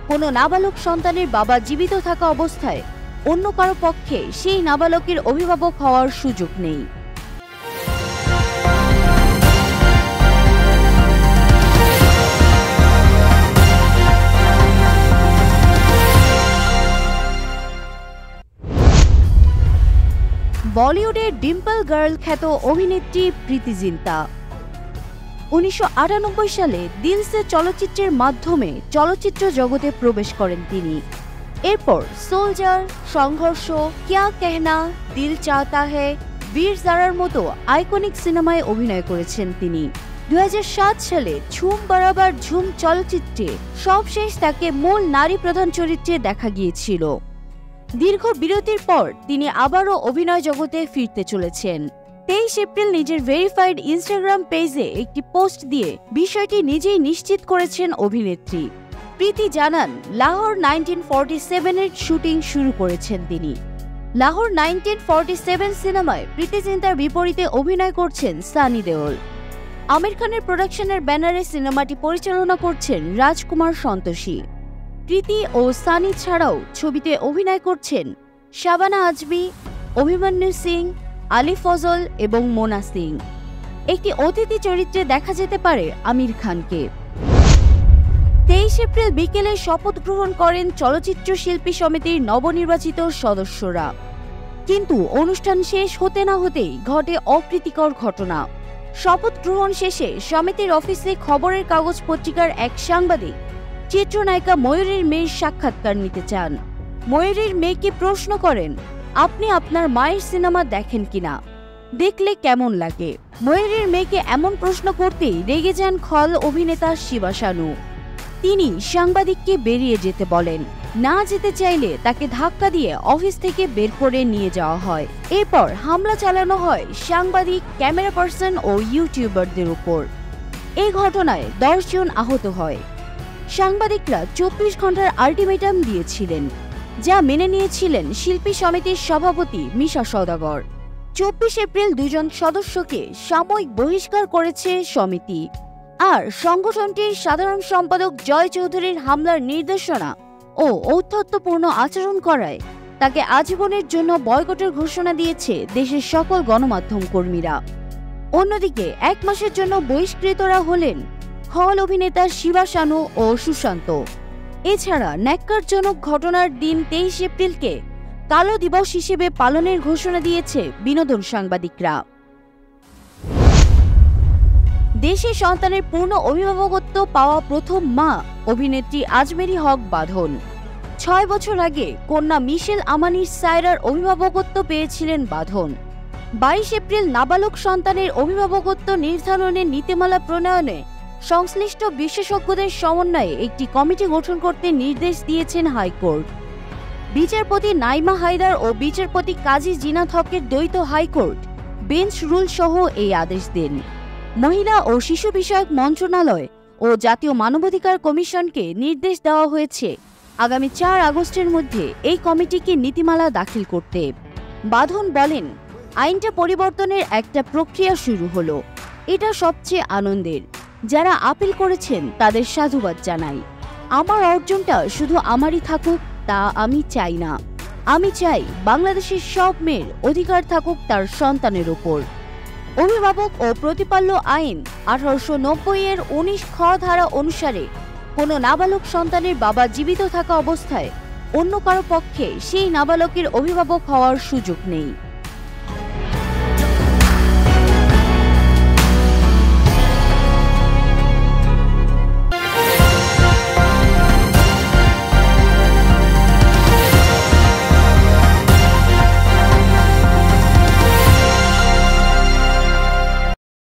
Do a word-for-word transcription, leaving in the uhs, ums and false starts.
কোনো নাবালক সন্তানের বাবা জীবিত থাকা অবস্থায় অন্য কারো পক্ষে সেই নাবালকের অভিভাবক হওয়ার সুযোগ নেই। বলিউডের ডিম্পল গার্ল খ্যাত অভিনেত্রী প্রীতি জিন্তা উনিশশো আটানব্বই সালে দিল সে চলচ্চিত্রের মাধ্যমে চলচ্চিত্র জগতে প্রবেশ করেন তিনি। এরপর সোলজার, সংঘর্ষ, ক্যা কেহনা, দিল চাহতা হ্যায়, বীর জারার মতো আইকনিক সিনেমায় অভিনয় করেছেন তিনি। দুই হাজার সাত সালে ঝুম বরাবর ঝুম চলচ্চিত্রে সবশেষ তাকে মূল নারী প্রধান চরিত্রে দেখা গিয়েছিল। দীর্ঘ বিরতির পর তিনি আবারও অভিনয় জগতে ফিরতে চলেছেন। তেইশ এপ্রিল নিজের ভেরিফাইড ইনস্টাগ্রাম পেজে একটি পোস্ট দিয়ে বিষয়টি নিজেই নিশ্চিত করেছেন অভিনেত্রী। প্রীতি জানান, লাহোর নাইনটিন ফর্টি সেভেন এর শুটিং শুরু করেছেন তিনি। লাহোর নাইনটিন ফর্টি সেভেন সিনেমায় প্রীতি জিন্তার বিপরীতে অভিনয় করছেন সানি দেওল। আমির খানের প্রোডাকশনের ব্যানারে সিনেমাটি পরিচালনা করছেন রাজকুমার সন্তোষী। প্রীতি ও সানি ছাড়াও ছবিতে অভিনয় করছেন শাবানা আজমি, অভিমন্যু সিং, আলী ফজল এবং মোনা সিং। একটি অতিথি চরিত্রে দেখা যেতে পারে আমির খানকে। তেইশ এপ্রিল বিকেলে শপথ গ্রহণ করেন চলচ্চিত্র শিল্পী সমিতির নবনির্বাচিত সদস্যরা। কিন্তু অনুষ্ঠান শেষ হতে না হতেই ঘটে অপ্রীতিকর ঘটনা। শপথ গ্রহণ শেষে সমিতির অফিসে খবরের কাগজ পত্রিকার এক সাংবাদিক চিত্রনায়িকা ময়ূরীর মেয়ের সাক্ষাৎকার নিতে চান। ময়ূরীর মেয়েকে প্রশ্ন করেন, আপনি আপনার মায়ের সিনেমা দেখেন কিনা, দেখলে কেমন লাগে? ময়ূরীর মেয়েকে এমন প্রশ্ন করতেই রেগে যান খল অভিনেতা শিবা শানু। তিনি সাংবাদিককে বেরিয়ে যেতে বলেন। না যেতে চাইলে তাকে ধাক্কা দিয়ে অফিস থেকে বের করে নিয়ে যাওয়া হয়। এরপর হামলা চালানো হয় সাংবাদিক, ক্যামেরা পার্সন ও ইউটিউবারদের উপর। এই ঘটনায় দশ জন আহত হয়। সাংবাদিকরা চব্বিশ ঘন্টার আল্টিমেটাম দিয়েছিলেন, যা মেনে নিয়েছিলেন শিল্পী সমিতির সভাপতি মিশা সওদাগর। চব্বিশ এপ্রিল দুজন সদস্যকে সাময়িক বহিষ্কার করেছে সমিতি। আর সংগঠনটির সাধারণ সম্পাদক জয় চৌধুরীর হামলার নির্দেশনা ও ঔদ্ধত্যপূর্ণ আচরণ করায় তাকে আজীবনের জন্য বয়কটের ঘোষণা দিয়েছে দেশের সকল গণমাধ্যম কর্মীরা। অন্যদিকে এক মাসের জন্য বহিষ্কৃতরা হলেন খল অভিনেতা শিবা শানু ও সুশান্ত। এছাড়া ন্যাক্কারজনক ঘটনার দিন তেইশ এপ্রিলকে কালো দিবস হিসেবে পালনের ঘোষণা দিয়েছে বিনোদন সাংবাদিকরা। দেশে সন্তানের পূর্ণ অভিভাবকত্ব পাওয়া প্রথম মা অভিনেত্রী আজমেরী হক বাঁধন। ছয় বছর আগে কন্যা মিশেল আমানির সায়রার অভিভাবকত্ব পেয়েছিলেন বাঁধন। বাইশ এপ্রিল নাবালক সন্তানের অভিভাবকত্ব নির্ধারণের নীতিমালা প্রণয়নে সংশ্লিষ্ট বিশেষজ্ঞদের সমন্বয়ে একটি কমিটি গঠন করতে নির্দেশ দিয়েছেন হাইকোর্ট। বিচারপতি নাইমা হায়দার ও বিচারপতি কাজী জিনাত হকের দ্বৈত হাইকোর্ট বেঞ্চ রুল সহ এই আদেশ দেন। মহিলা ও শিশু বিষয়ক মন্ত্রণালয় ও জাতীয় মানবাধিকার কমিশনকে নির্দেশ দেওয়া হয়েছে আগামী চার আগস্টের মধ্যে এই কমিটিকে নীতিমালা দাখিল করতে। বাঁধন বলেন, আইনটা পরিবর্তনের একটা প্রক্রিয়া শুরু হলো। এটা সবচেয়ে আনন্দের। যারা আপিল করেছেন তাদের সাধুবাদ জানাই। আমার অর্জনটা শুধু আমারই থাকুক তা আমি চাই না। আমি চাই বাংলাদেশের সব মেয়ের অধিকার থাকুক তার সন্তানের উপর। অভিভাবক ও প্রতিপাল্য আইন আঠারোশো নব্বই এর উনিশ খ ধারা অনুসারে কোনো নাবালক সন্তানের বাবা জীবিত থাকা অবস্থায় অন্য কারো পক্ষে সেই নাবালকের অভিভাবক হওয়ার সুযোগ নেই।